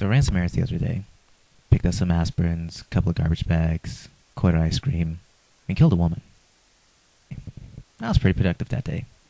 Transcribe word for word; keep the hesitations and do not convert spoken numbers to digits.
So I ran some errands the other day. Picked up some aspirins, a couple of garbage bags, quarter ice cream, and killed a woman. That was pretty productive that day.